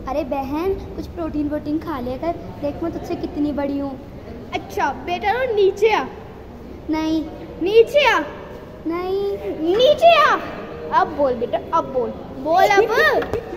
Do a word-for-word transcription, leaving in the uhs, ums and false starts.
अरे बहन, कुछ प्रोटीन वोटीन खा लिया कर, देख मैं तुझसे कितनी बड़ी हूँ। अच्छा बेटा, रो नीचे आ। नहीं। नीचे आ। नहीं। नीचे आ। अब बोल बेटा, अब बोल बोल अब।